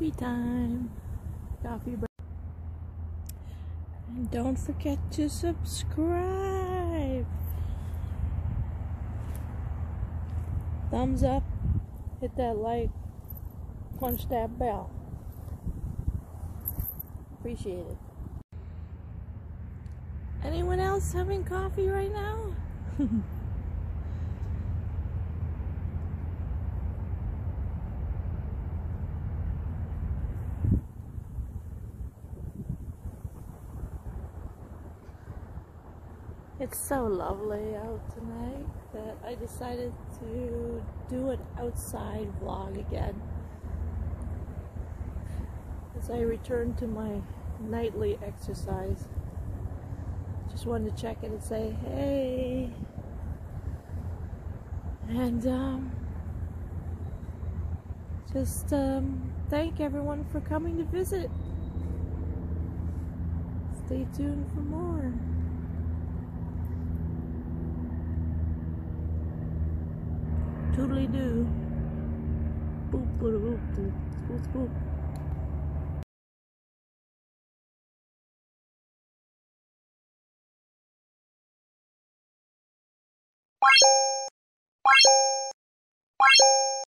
Coffee time. Coffee break. And don't forget to subscribe. Thumbs up. Hit that like. Punch that bell. Appreciate it. Anyone else having coffee right now? It's so lovely out tonight that I decided to do an outside vlog again as I return to my nightly exercise. Just wanted to check in and say hey, and just thank everyone for coming to visit. Stay tuned for more. Toodly doo. Boop boop boop boop boop boop.